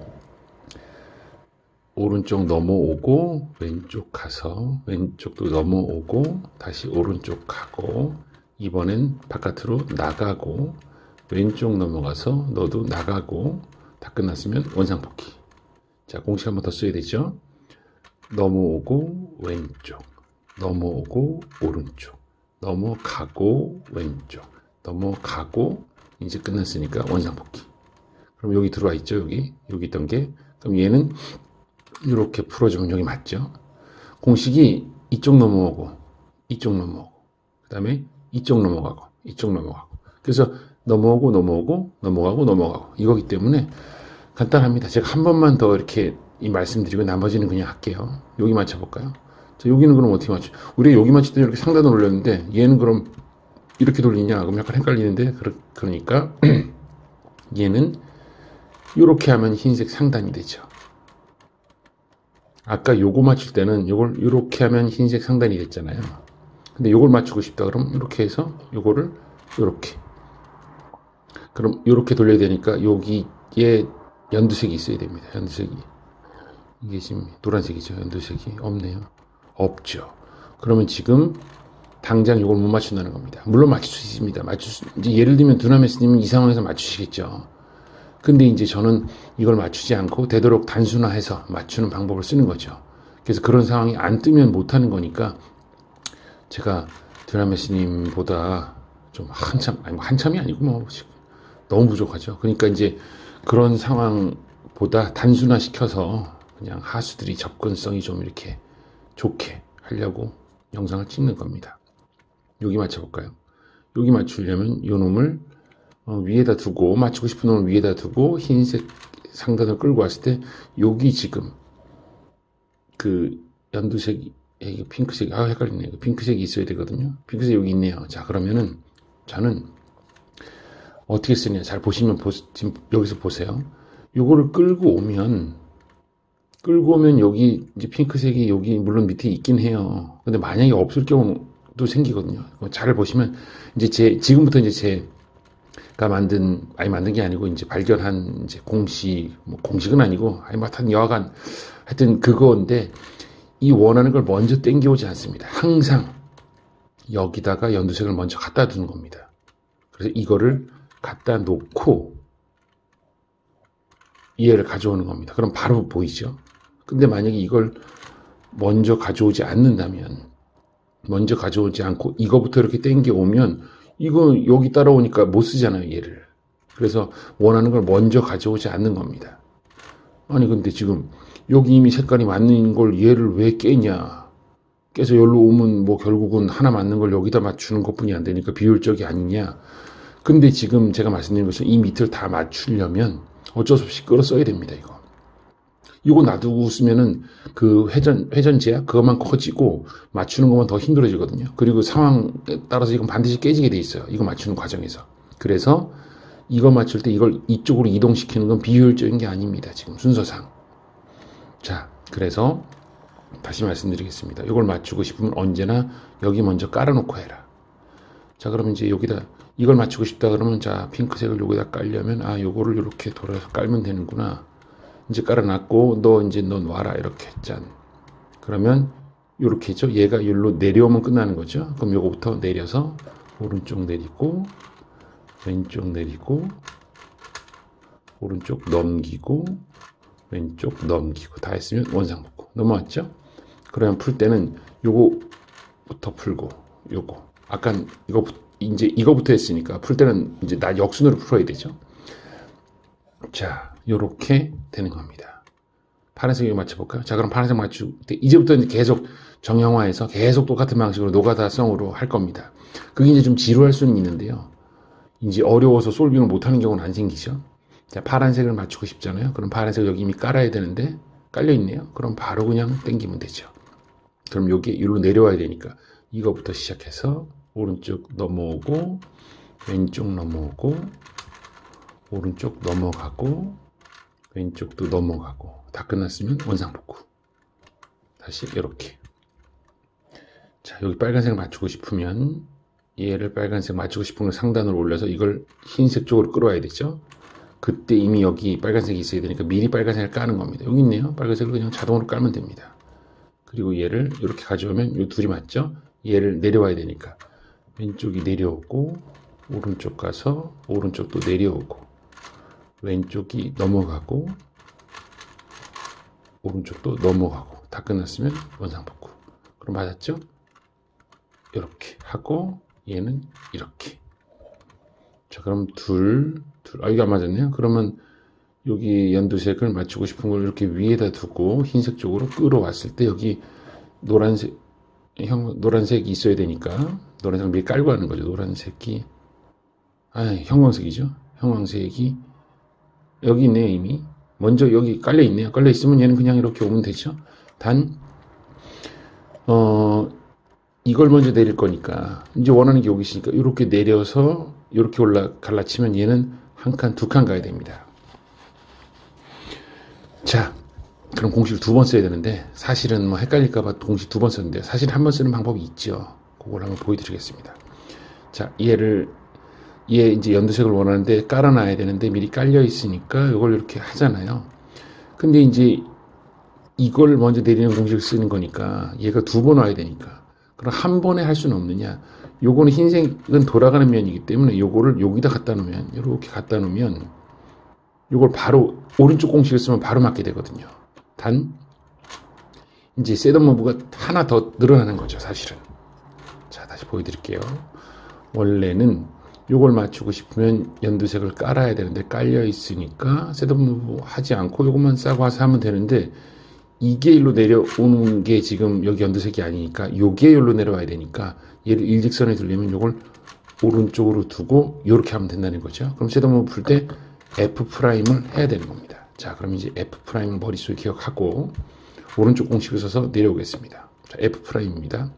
S1: 오른쪽 넘어오고 왼쪽 가서 왼쪽도 넘어오고 다시 오른쪽 가고 이번엔 바깥으로 나가고 왼쪽 넘어가서 너도 나가고 다 끝났으면 원상복귀. 자, 공식 한 번 더 써야 되죠. 넘어오고 왼쪽 넘어오고 오른쪽 넘어가고 왼쪽 넘어가고 이제 끝났으니까 원상복귀. 그럼 여기 들어와 있죠. 여기 여기 있던 게. 그럼 얘는 이렇게 풀어주면 여기 맞죠. 공식이 이쪽 넘어오고 이쪽 넘어오고 그 다음에 이쪽 넘어가고 이쪽 넘어가고 그래서 넘어오고 넘어오고 넘어가고 넘어가고 이거기 때문에 간단합니다. 제가 한 번만 더 이렇게 이 말씀드리고 나머지는 그냥 할게요. 여기 맞춰볼까요? 자, 여기는 그럼 어떻게 맞춰? 우리가 여기 맞출 때 이렇게 상단으로 올렸는데 얘는 그럼 이렇게 돌리냐? 그럼 약간 헷갈리는데 그러, 그러니까 얘는 이렇게 하면 흰색 상단이 되죠. 아까 요거 맞출 때는 요걸 이렇게 하면 흰색 상단이 됐잖아요. 근데 요걸 맞추고 싶다 그럼 이렇게 해서 요거를 요렇게 그럼 요렇게 돌려야 되니까 여기에 연두색이 있어야 됩니다. 연두색이 이게 지금 노란색이죠. 연두색이 없네요. 없죠. 그러면 지금 당장 요걸 못 맞춘다는 겁니다. 물론 맞출 수 있습니다. 맞출 수, 이제 예를 들면 두나메스님은 이 상황에서 맞추시겠죠. 근데 이제 저는 이걸 맞추지 않고 되도록 단순화해서 맞추는 방법을 쓰는 거죠. 그래서 그런 상황이 안 뜨면 못하는 거니까 제가 두나메스님보다 좀 한참, 아니 뭐 한참이 아니고 뭐 너무 부족하죠. 그러니까 이제 그런 상황보다 단순화시켜서 그냥 하수들이 접근성이 좀 이렇게 좋게 하려고 영상을 찍는 겁니다. 여기 맞춰볼까요? 여기 맞추려면 요 놈을 어, 위에다 두고 맞추고 싶은 놈을 위에다 두고 흰색 상단을 끌고 왔을 때 여기 지금 그 연두색이 이게 핑크색이 아 헷갈리네. 핑크색이 있어야 되거든요. 핑크색 여기 있네요. 자, 그러면은 저는 어떻게 쓰냐 잘 보시면 보, 지금 여기서 보세요. 요거를 끌고 오면 끌고 오면 여기 이제 핑크색이 여기 물론 밑에 있긴 해요. 근데 만약에 없을 경우도 생기거든요. 잘 보시면 이제 제 지금부터 이제 제가 만든 아니 만든 게 아니고 이제 발견한 이제 공식 뭐 공식은 아니고 아니 뭐 하여튼 여하간 하여튼 그거인데 이 원하는 걸 먼저 땡겨오지 않습니다. 항상 여기다가 연두색을 먼저 갖다 두는 겁니다. 그래서 이거를 갖다 놓고 얘를 가져오는 겁니다. 그럼 바로 보이죠? 근데 만약에 이걸 먼저 가져오지 않는다면 먼저 가져오지 않고 이거부터 이렇게 땡겨 오면 이거 여기 따라오니까 못 쓰잖아요. 얘를. 그래서 원하는 걸 먼저 가져오지 않는 겁니다. 아니 근데 지금 여기 이미 색깔이 맞는 걸 얘를 왜 깨냐. 깨서 여기로 오면 뭐 결국은 하나 맞는 걸 여기다 맞추는 것뿐이 안 되니까 비효율적이 아니냐. 근데 지금 제가 말씀드린 것처럼 이 밑을 다 맞추려면 어쩔 수 없이 끌어 써야 됩니다. 이거. 이거 놔두고 쓰면은 그 회전, 회전제약 그것만 커지고 맞추는 것만 더 힘들어지거든요. 그리고 상황에 따라서 이건 반드시 깨지게 돼 있어요. 이거 맞추는 과정에서. 그래서 이거 맞출 때 이걸 이쪽으로 이동시키는 건 비효율적인 게 아닙니다. 지금 순서상. 자, 그래서 다시 말씀드리겠습니다. 이걸 맞추고 싶으면 언제나 여기 먼저 깔아놓고 해라. 자, 그러면 이제 여기다 이걸 맞추고 싶다 그러면, 자, 핑크색을 여기다 깔려면, 아, 요거를 이렇게 돌아서 깔면 되는구나. 이제 깔아놨고, 너 이제 넌 와라. 이렇게, 짠. 그러면 요렇게 죠. 얘가 여기로 내려오면 끝나는 거죠. 그럼 요거부터 내려서 오른쪽 내리고, 왼쪽 내리고, 오른쪽 넘기고, 왼쪽 넘기고, 다 했으면 원상복구. 넘어왔죠? 그러면 풀 때는 요거부터 풀고, 요거. 아까 이거 이제 이거부터 했으니까 풀 때는 이제 나 역순으로 풀어야 되죠. 자, 요렇게 되는 겁니다. 파란색을 맞춰볼까요? 자, 그럼 파란색 맞추 이제부터 이제 계속 정형화해서 계속 똑같은 방식으로 노가다성으로 할 겁니다. 그게 이제 좀 지루할 수는 있는데요. 이제 어려워서 솔빙을 못하는 경우는 안 생기죠. 자, 파란색을 맞추고 싶잖아요. 그럼 파란색 여기 이미 깔아야 되는데 깔려 있네요. 그럼 바로 그냥 당기면 되죠. 그럼 여기 이리로 내려와야 되니까 이거부터 시작해서 오른쪽 넘어오고, 왼쪽 넘어오고, 오른쪽 넘어가고, 왼쪽도 넘어가고, 다 끝났으면 원상복구. 다시 이렇게. 자, 여기 빨간색 맞추고 싶으면 얘를 빨간색 맞추고 싶은 걸 상단으로 올려서 이걸 흰색 쪽으로 끌어와야 되죠. 그때 이미 여기 빨간색이 있어야 되니까 미리 빨간색을 까는 겁니다. 여기 있네요. 빨간색을 그냥 자동으로 깔면 됩니다. 그리고 얘를 이렇게 가져오면 이 둘이 맞죠? 얘를 내려와야 되니까 왼쪽이 내려오고, 오른쪽 가서 오른쪽도 내려오고, 왼쪽이 넘어가고, 오른쪽도 넘어가고, 다 끝났으면 원상복구. 그럼 맞았죠? 이렇게 하고 얘는 이렇게. 자, 그럼 둘, 둘, 아, 이게 안 맞았네요. 그러면 여기 연두색을 맞추고 싶은 걸 이렇게 위에다 두고 흰색 쪽으로 끌어왔을 때 여기 노란색, 형, 노란색이 있어야 되니까 노란색을 미리 깔고 하는 거죠. 노란색이, 아, 형광색이죠. 형광색이 여기 있네요. 이미 먼저 여기 깔려 있네요. 깔려 있으면 얘는 그냥 이렇게 오면 되죠. 단, 어, 이걸 먼저 내릴 거니까 이제 원하는 게 여기 있으니까 이렇게 내려서 이렇게 올라 갈라치면 얘는 한 칸, 두 칸 가야 됩니다. 자, 그럼 공식을 두 번 써야 되는데, 사실은 뭐 헷갈릴까봐 공식 두 번 썼는데, 사실 한 번 쓰는 방법이 있죠. 그걸 한번 보여드리겠습니다. 자, 얘를, 얘 이제 연두색을 원하는데 깔아놔야 되는데 미리 깔려 있으니까 이걸 이렇게 하잖아요. 근데 이제 이걸 먼저 내리는 공식을 쓰는 거니까 얘가 두 번 와야 되니까, 그럼 한 번에 할 수는 없느냐. 요거는 흰색은 돌아가는 면이기 때문에 요거를 여기다 갖다 놓으면, 이렇게 갖다 놓으면 요걸 바로 오른쪽 공식을 쓰면 바로 맞게 되거든요. 단 이제 셋업무브가 하나 더 늘어나는 거죠, 사실은. 자, 다시 보여드릴게요. 원래는 요걸 맞추고 싶으면 연두색을 깔아야 되는데 깔려 있으니까 셋업무브 하지 않고 요것만 싸고 와서 하면 되는데, 이게 일로 내려오는 게 지금 여기 연두색이 아니니까 요게 일로 내려와야 되니까 얘를 일직선에 두려면 요걸 오른쪽으로 두고 요렇게 하면 된다는 거죠. 그럼 셋업무브 풀 때 F 프라임을 해야 되는 겁니다. 자, 그럼 이제 F 프라임을 머릿속에 기억하고 오른쪽 공식을 써서 내려오겠습니다. 자, F 프라임입니다.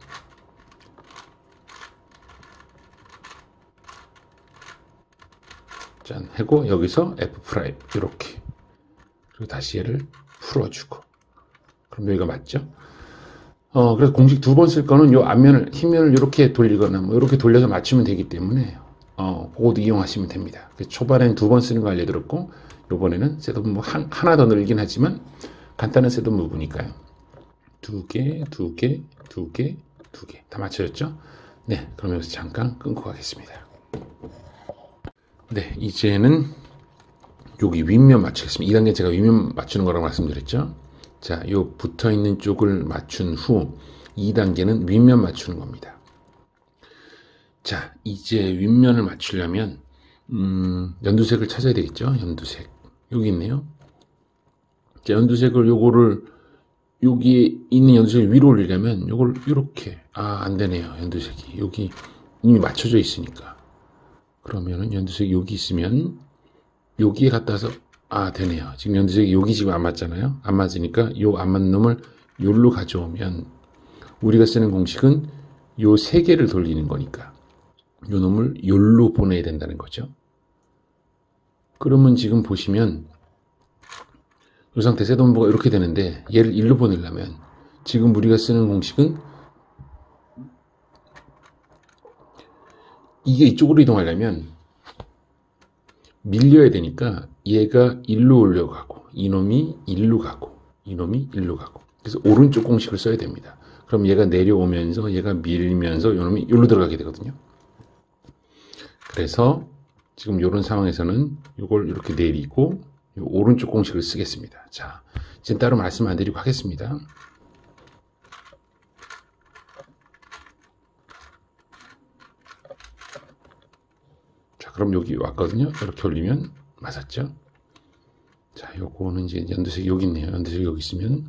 S1: 짠 하고 여기서 F 프라임 이렇게, 그리고 다시 얘를 풀어주고, 그럼 여기가 맞죠? 어, 그래서 공식 두 번 쓸 거는 요 앞면을, 흰면을 이렇게 돌리거나 뭐 이렇게 돌려서 맞추면 되기 때문에 어, 그것도 이용하시면 됩니다. 초반에는 두 번 쓰는 거 알려드렸고, 요번에는 셋업무브 한, 하나 더 늘긴 하지만 간단한 셋업무브니까요. 두 개, 두 개, 두 개, 두 개. 다 맞춰졌죠? 네, 그럼 여기서 잠깐 끊고 가겠습니다. 네, 이제는 여기 윗면 맞추겠습니다. 이 단계 제가 윗면 맞추는 거라고 말씀드렸죠? 자, 요 붙어 있는 쪽을 맞춘 후 이 단계는 윗면 맞추는 겁니다. 자, 이제 윗면을 맞추려면 음, 연두색을 찾아야 되겠죠? 연두색. 여기 있네요. 자, 연두색을 요거를 여기에 있는 연두색을 위로 올리려면 요걸 이렇게, 아, 안 되네요. 연두색이 여기 이미 맞춰져 있으니까. 그러면은 연두색이 여기 있으면 여기에 갖다 서, 아, 되네요. 지금 연두색이 여기 지금 안 맞잖아요. 안 맞으니까 요 안 맞는 놈을 요로 가져오면, 우리가 쓰는 공식은 요 세 개를 돌리는 거니까 요 놈을 요로 보내야 된다는 거죠. 그러면 지금 보시면 이 상태 셋업무브가 이렇게 되는데, 얘를 일로 보내려면 지금 우리가 쓰는 공식은 이게 이쪽으로 이동하려면 밀려야 되니까 얘가 일로 올려가고 이놈이 일로 가고 이놈이 일로 가고, 그래서 오른쪽 공식을 써야 됩니다. 그럼 얘가 내려오면서 얘가 밀면서 이놈이 일로 들어가게 되거든요. 그래서 지금 이런 상황에서는 이걸 이렇게 내리고 오른쪽 공식을 쓰겠습니다. 자, 이제 따로 말씀 안 드리고 하겠습니다. 자, 그럼 여기 왔거든요. 이렇게 올리면 맞았죠? 자, 요거는 이제 연두색이 여기 있네요. 연두색이 여기 있으면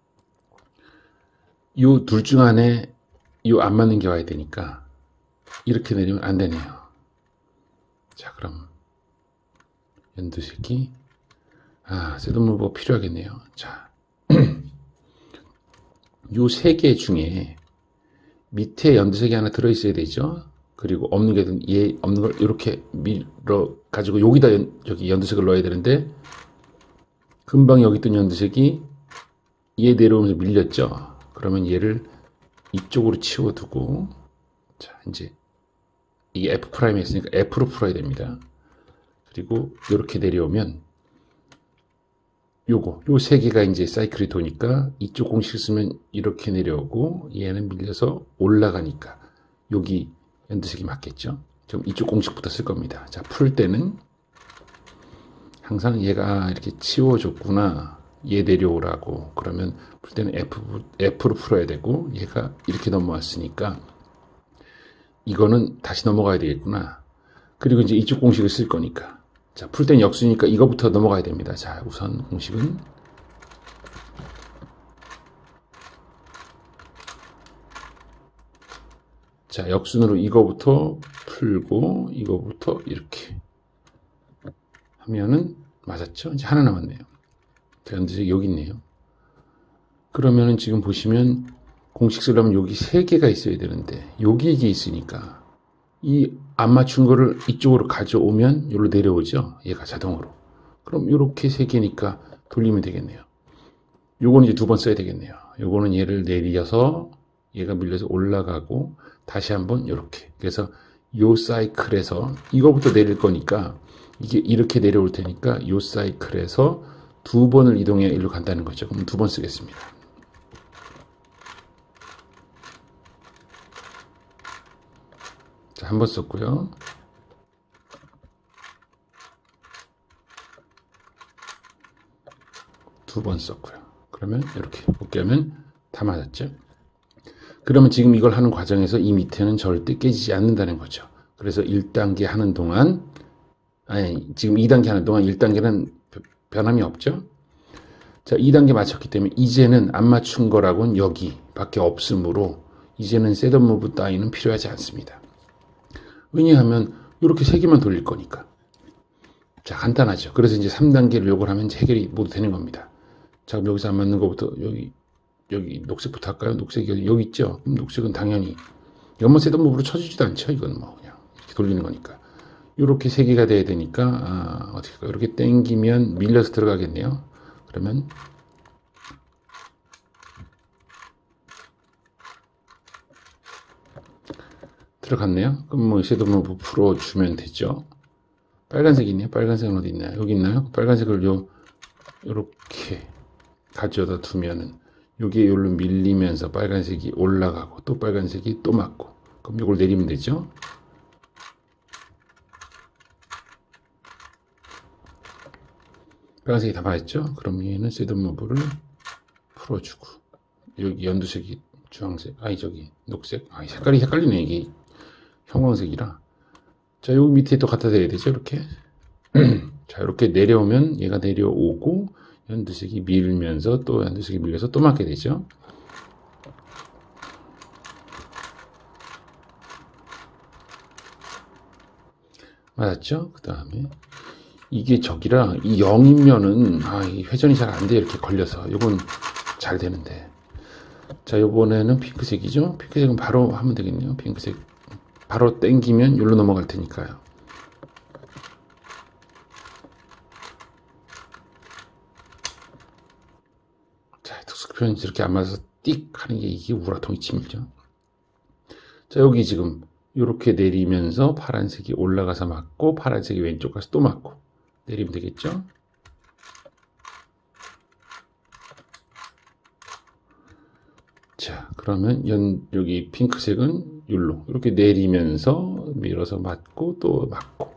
S1: 요 둘 중 안에 요 안 맞는 게 와야 되니까 이렇게 내리면 안 되네요. 자, 그럼 연두색이 아, 셋업무브가 필요하겠네요. 자, 요 세 개 중에 밑에 연두색이 하나 들어있어야 되죠. 그리고 없는 게, 얘 없는 걸 이렇게 밀어 가지고 여기다 연, 여기 연두색을 넣어야 되는데, 금방 여기 있던 연두색이 얘 내려오면서 밀렸죠. 그러면 얘를 이쪽으로 치워두고, 자, 이제 이게 F 프라임에 있으니까 F로 풀어야 됩니다. 그리고 이렇게 내려오면 요거, 요 세 개가 이제 사이클이 도니까 이쪽 공식 쓰면 이렇게 내려오고, 얘는 밀려서 올라가니까 여기 연두색이 맞겠죠. 그럼 이쪽 공식부터 쓸 겁니다. 자, 풀 때는 항상 얘가 이렇게 치워줬구나, 얘 내려오라고. 그러면 풀 때는 F, F로 풀어야 되고, 얘가 이렇게 넘어왔으니까 이거는 다시 넘어가야 되겠구나. 그리고 이제 이쪽 공식을 쓸 거니까, 자, 풀 때는 역수니까 이거부터 넘어가야 됩니다. 자, 우선 공식은 자, 역순으로 이거부터 풀고 이거부터 이렇게 하면은 맞았죠? 이제 하나 남았네요. 연두색 여기 있네요. 그러면은 지금 보시면 공식 쓰려면 여기 세 개가 있어야 되는데 여기 이게 있으니까 이 안 맞춘 거를 이쪽으로 가져오면 여기로 내려오죠. 얘가 자동으로. 그럼 이렇게 세 개니까 돌리면 되겠네요. 요거는 이제 두 번 써야 되겠네요. 요거는 얘를 내려서 얘가 밀려서 올라가고 다시 한번 이렇게. 그래서 요 사이클에서 이거부터 내릴 거니까 이게 이렇게 내려올 테니까 요 사이클에서 두 번을 이동해 일로 간다는 거죠. 그럼 두 번 쓰겠습니다. 자, 한 번 썼고요. 두 번 썼고요. 그러면 이렇게 복귀하면 다 맞았죠. 그러면 지금 이걸 하는 과정에서 이 밑에는 절대 깨지지 않는다는 거죠. 그래서 일 단계 하는 동안, 아니, 지금 이 단계 하는 동안 일 단계는 변함이 없죠. 자, 이 단계 맞췄기 때문에 이제는 안 맞춘 거라고는 여기 밖에 없으므로 이제는 셋업무브 따위는 필요하지 않습니다. 왜냐하면 이렇게 세 개만 돌릴 거니까. 자, 간단하죠. 그래서 이제 삼 단계를 요걸 하면 해결이 모두 되는 겁니다. 자, 그럼 여기서 안 맞는 것부터 여기 여기 녹색부터 할까요? 녹색이 여기 있죠? 그럼 녹색은 당연히 이건 뭐 셋업무브로 쳐주지도 않죠. 이건 뭐 그냥 이렇게 돌리는 거니까. 이렇게 세 개가 돼야 되니까 아, 어떻게 할까요? 이렇게 당기면 밀려서 들어가겠네요. 그러면 들어갔네요. 그럼 뭐 셋업무브 풀어주면 되죠. 빨간색이 있네요. 빨간색은 어디 있나요? 여기 있나요? 빨간색을 요 요렇게 가져다 두면은 요게 요로 밀리면서 빨간색이 올라가고 또 빨간색이 또 맞고, 그럼 요걸 내리면 되죠. 빨간색이 다 맞았죠? 그럼 얘는 셋업무브를 풀어주고, 여기 연두색이 주황색, 아니 저기 녹색, 아 색깔이 헷갈리네. 이게 형광색이라. 자, 여기 밑에 또 갖다 대야 되죠. 이렇게. 자, 이렇게 내려오면 얘가 내려오고 연두색이 밀면서 또 연두색이 밀려서 또 맞게 되죠. 맞았죠? 그 다음에 이게 저기라 이 영이면은 아, 이 회전이 잘 안 돼. 이렇게 걸려서 이건 잘 되는데. 자, 이번에는 핑크색이죠. 핑크색은 바로 하면 되겠네요. 핑크색 바로 땡기면 여기로 넘어갈 테니까요. 자, 특수 표현이 이렇게 안 맞아서 띡 하는 게 이게 우라통이 침이죠. 자, 여기 지금 이렇게 내리면서 파란색이 올라가서 맞고 파란색이 왼쪽 가서 또 맞고 내리면 되겠죠. 자, 그러면 연, 여기 핑크색은 율로 이렇게 내리면서 밀어서 맞고 또 맞고.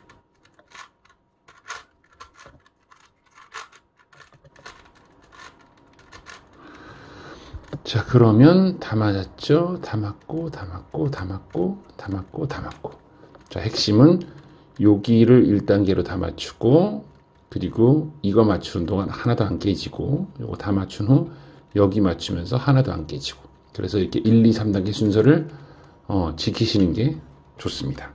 S1: 자, 그러면 다 맞았죠? 다 맞고, 다 맞고, 다 맞고, 다 맞고, 다 맞고. 자, 핵심은 여기를 일 단계로 다 맞추고, 그리고 이거 맞추는 동안 하나도 안 깨지고, 이거 다 맞춘 후 여기 맞추면서 하나도 안 깨지고. 그래서 이렇게 일, 이, 삼 단계 순서를 어, 지키시는 게 좋습니다.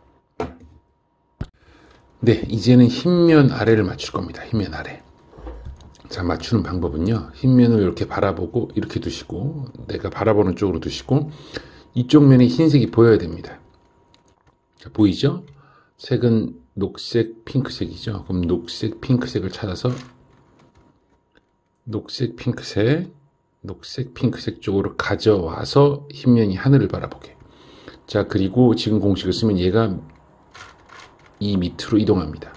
S1: 네, 이제는 흰면 아래를 맞출 겁니다. 흰면 아래. 자, 맞추는 방법은요. 흰면을 이렇게 바라보고 이렇게 두시고, 내가 바라보는 쪽으로 두시고, 이쪽 면에 흰색이 보여야 됩니다. 자, 보이죠? 색은 녹색, 핑크색이죠. 그럼 녹색, 핑크색을 찾아서 녹색, 핑크색, 녹색, 핑크색 쪽으로 가져와서 흰면이 하늘을 바라보게. 자, 그리고 지금 공식을 쓰면 얘가 이 밑으로 이동합니다.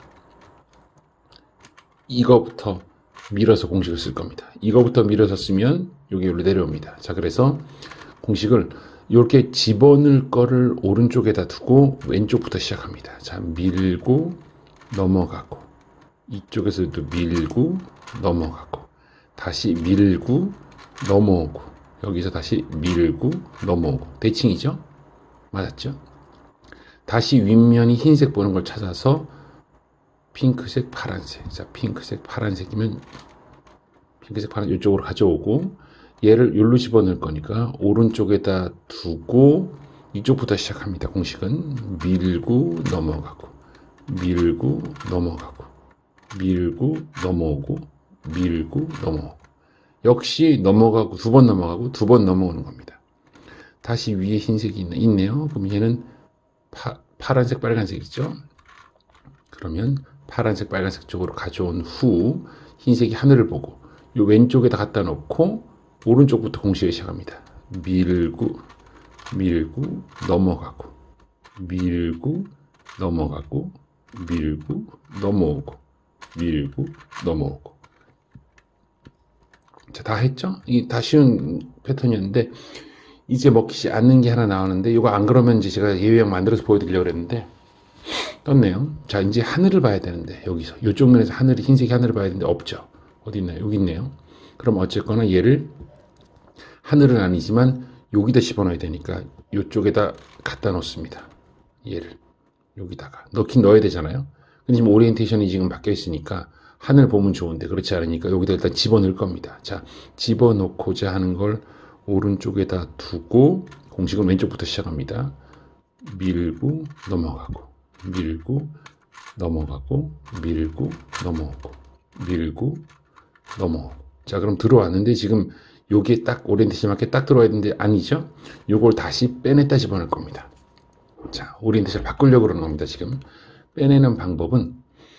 S1: 이거부터 밀어서 공식을 쓸 겁니다. 이거부터 밀어서 쓰면 여기 여기로 내려옵니다. 자, 그래서 공식을 이렇게 집어넣을 거를 오른쪽에다 두고 왼쪽부터 시작합니다. 자, 밀고 넘어가고 이쪽에서도 밀고 넘어가고 다시 밀고 넘어오고 여기서 다시 밀고 넘어오고 대칭이죠? 맞았죠? 다시 윗면이 흰색 보는 걸 찾아서 핑크색, 파란색. 자, 핑크색, 파란색이면 핑크색, 파란 이쪽으로 가져오고 얘를 여기로 집어넣을 거니까 오른쪽에다 두고 이쪽부터 시작합니다. 공식은 밀고 넘어가고 밀고 넘어가고 밀고 넘어오고 밀고 넘어오고 역시 넘어가고 두 번 넘어가고 두 번 넘어오는 겁니다. 다시 위에 흰색이 있네, 있네요. 그럼 얘는 파, 파란색, 빨간색이죠. 그러면 파란색, 빨간색 쪽으로 가져온 후 흰색이 하늘을 보고 이 왼쪽에다 갖다 놓고 오른쪽부터 공식을 시작합니다. 밀고 밀고 넘어가고 밀고 넘어가고 밀고 넘어오고 밀고 넘어오고. 자, 다 했죠? 이게 다 쉬운 패턴이었는데 이제 먹히지 않는 게 하나 나오는데 이거 안 그러면 이제 제가 예외형 만들어서 보여드리려고 그랬는데 떴네요. 자, 이제 하늘을 봐야 되는데 여기서 이쪽 면에서 하늘이 흰색이 하늘을 봐야 되는데 없죠. 어디 있나요? 여기 있네요. 그럼 어쨌거나 얘를 하늘은 아니지만 여기다 집어넣어야 되니까 이쪽에다 갖다 놓습니다. 얘를 여기다가 넣긴 넣어야 되잖아요. 근데 지금 오리엔테이션이 지금 바뀌어 있으니까 하늘 보면 좋은데 그렇지 않으니까 여기다 일단 집어넣을 겁니다. 자, 집어넣고자 하는 걸 오른쪽에다 두고 공식은 왼쪽부터 시작합니다. 밀고 넘어가고 밀고 넘어가고 밀고 넘어오고 밀고 넘어오고. 자, 그럼 들어왔는데 지금 요게 딱 오리엔테이션 맞게 딱 들어와야 되는데 아니죠? 요걸 다시 빼냈다 집어넣을 겁니다. 자, 오리엔테이션 바꾸려고 그러는 겁니다. 지금 빼내는 방법은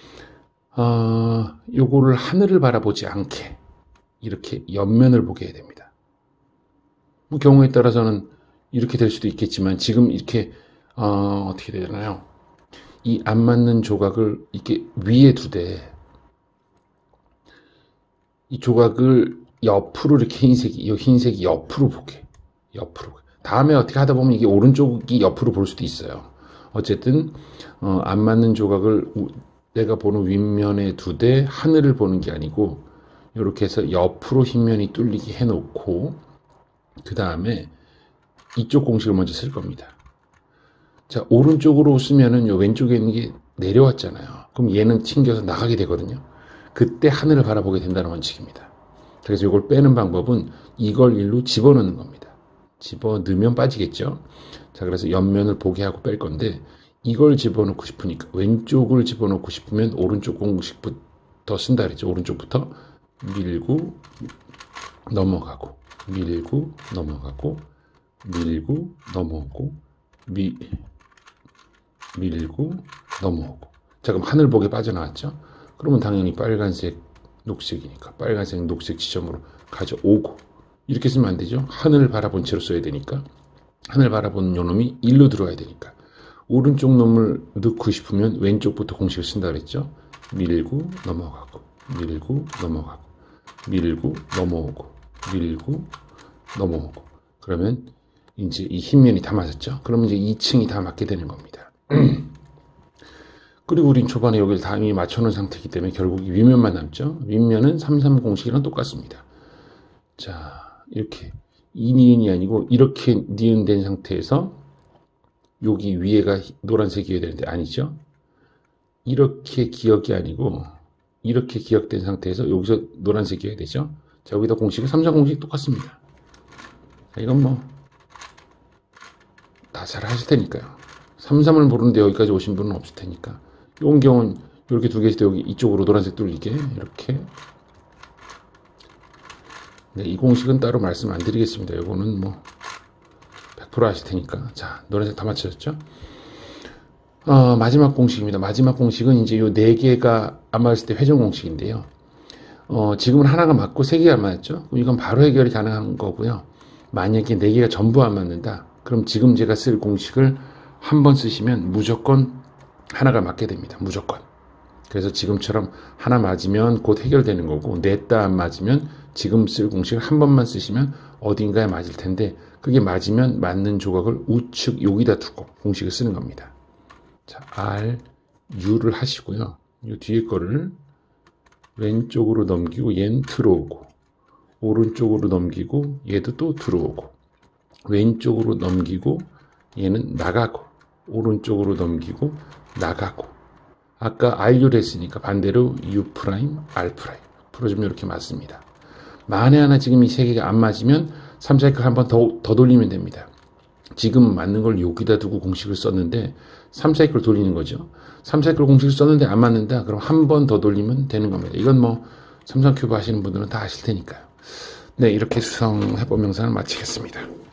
S1: 어, 요거를 하늘을 바라보지 않게 이렇게 옆면을 보게 해야 됩니다. 뭐 경우에 따라서는 이렇게 될 수도 있겠지만 지금 이렇게 어, 어떻게 되나요? 이 안 맞는 조각을 이렇게 위에 두되 이 조각을 옆으로 이렇게 흰색이 이 흰색이 옆으로 보게 옆으로. 다음에 어떻게 하다 보면 이게 오른쪽이 옆으로 볼 수도 있어요. 어쨌든 어, 안 맞는 조각을 내가 보는 윗면에 두되 하늘을 보는 게 아니고 이렇게 해서 옆으로 흰면이 뚫리게 해놓고 그 다음에 이쪽 공식을 먼저 쓸 겁니다. 자, 오른쪽으로 쓰면은 요 왼쪽에 있는 게 내려왔잖아요. 그럼 얘는 튕겨서 나가게 되거든요. 그때 하늘을 바라보게 된다는 원칙입니다. 그래서 이걸 빼는 방법은 이걸 일로 집어넣는 겁니다. 집어넣으면 빠지겠죠. 자, 그래서 옆면을 보게 하고 뺄 건데 이걸 집어넣고 싶으니까 왼쪽을 집어넣고 싶으면 오른쪽 공식부터 쓴다 그랬죠. 오른쪽부터 밀고 넘어가고 밀고 넘어가고 밀고 넘어오고 미, 밀고 넘어오고. 자, 그럼 하늘 보게 빠져나왔죠. 그러면 당연히 빨간색 녹색이니까 빨간색 녹색 지점으로 가져오고 이렇게 쓰면 안 되죠. 하늘을 바라본 채로 써야 되니까. 하늘 바라보는 요놈이 일로 들어와야 되니까. 오른쪽 놈을 넣고 싶으면 왼쪽부터 공식을 쓴다 그랬죠. 밀고 넘어가고, 밀고 넘어가고, 밀고 넘어오고, 밀고 넘어오고. 그러면 이제 이 흰면이 다 맞았죠. 그러면 이제 이 층이 다 맞게 되는 겁니다. 그리고 우린 초반에 여기를 다 이미 맞춰놓은 상태이기 때문에 결국 윗면만 남죠. 윗면은 삼삼 공식이랑 똑같습니다. 자, 이렇게 이 니은이 아니고 이렇게 니은 된 상태에서 여기 위에가 노란색이어야 되는데 아니죠. 이렇게 기억이 아니고 이렇게 기억된 상태에서 여기서 노란색이어야 되죠. 자, 여기다 공식은 삼삼 공식 똑같습니다. 자, 이건 뭐 다 잘 하실 테니까요. 삼삼을 모르는데 여기까지 오신 분은 없을 테니까. 이런 경우는 이렇게 두 개 있을 때 여기 이쪽으로 노란색 뚫리게 이렇게. 네, 이 공식은 따로 말씀 안 드리겠습니다. 이거는 뭐 백 퍼센트 하실 테니까. 자, 노란색 다 맞춰졌죠? 어, 마지막 공식입니다. 마지막 공식은 이제 요 네 개가 안 맞을 때 회전 공식인데요. 어, 지금은 하나가 맞고 세 개가 안 맞죠? 그럼 이건 바로 해결이 가능한 거고요. 만약에 네 개가 전부 안 맞는다. 그럼 지금 제가 쓸 공식을 한 번 쓰시면 무조건 하나가 맞게 됩니다. 무조건. 그래서 지금처럼 하나 맞으면 곧 해결되는 거고 넷 다 안 맞으면 지금 쓸 공식을 한 번만 쓰시면 어딘가에 맞을 텐데 그게 맞으면 맞는 조각을 우측 여기다 두고 공식을 쓰는 겁니다. 자, R, U를 하시고요. 이 뒤에 거를 왼쪽으로 넘기고 얘는 들어오고 오른쪽으로 넘기고 얘도 또 들어오고 왼쪽으로 넘기고 얘는 나가고 오른쪽으로 넘기고 나가고 아까 알유를 했으니까 반대로 U 프라임, R 프라임 풀어주면 이렇게 맞습니다. 만에 하나 지금 이 세 개가 안 맞으면 삼 사이클 한 번 더, 더 돌리면 됩니다. 지금 맞는 걸 여기다 두고 공식을 썼는데 삼 사이클 돌리는 거죠. 삼 사이클 공식을 썼는데 안 맞는다. 그럼 한 번 더 돌리면 되는 겁니다. 이건 뭐 삼성 큐브 하시는 분들은 다 아실 테니까요. 네, 이렇게 수성 해법 영상을 마치겠습니다.